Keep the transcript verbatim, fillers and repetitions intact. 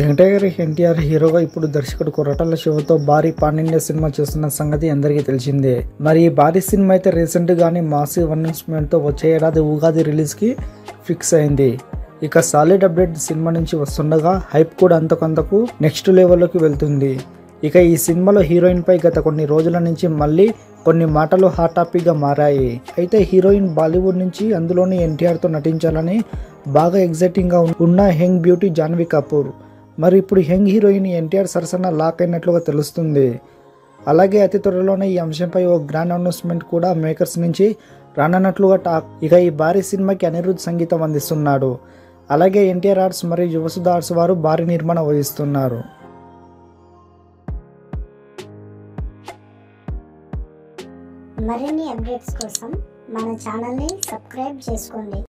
వెంకటగిరి ఎన్టీఆర్ హీరోగా ఇప్పుడు దర్శకుడు కొరటాల శివతో భారీ పాన్ ఇండియా సినిమా చేస్తున్న సంగతి అందరికీ తెలిసిందే. మరి ఈ భారీ సినిమా అయితే రీసెంట్ గానే మాసివ్ అనౌన్స్మెంట్ తో వచ్చే ఏడాది ఉగాది రిలీజ్ కి ఫిక్స్ అయింది. ఇక సాలిడ్ అప్డేట్ సినిమా నుంచి వస్తుండగా హైప్ కూడా అంతకంతకు నెక్స్ట్ లెవెల్లోకి వెళ్తుంది. ఇక ఈ సినిమాలో హీరోయిన్ పై గత కొన్ని రోజుల నుంచి మళ్ళీ కొన్ని మాటలు హాట్ టాపిక్ గా మారాయి. అయితే హీరోయిన్ బాలీవుడ్ నుంచి, అందులోని ఎన్టీఆర్ తో నటించాలని బాగా ఎగ్జైటింగ్ గా ఉన్న యంగ్ బ్యూటీ జాన్వీ కపూర్ మరి ఇప్పుడు యంగ్ హీరోయిన్ ఎన్టీఆర్ సరసన లాక్ అయినట్లుగా తెలుస్తుంది. అలాగే అతి త్వరలోనే ఈ అంశంపై ఓ గ్రాండ్ అనౌన్స్మెంట్ కూడా మేకర్స్ నుంచి రానున్నట్లుగా టాక్. ఇక ఈ భారీ సినిమాకి అనిరుద్ధ్ సంగీతం అందిస్తున్నాడు. అలాగే ఎన్టీఆర్ ఆర్ట్స్ మరియు యువసుధ ఆర్ట్స్ వారు భారీ నిర్మాణం వహిస్తున్నారు. మరిన్ని అప్డేట్స్ కోసం మన ఛానల్ని సబ్స్క్రైబ్ చేసుకోండి.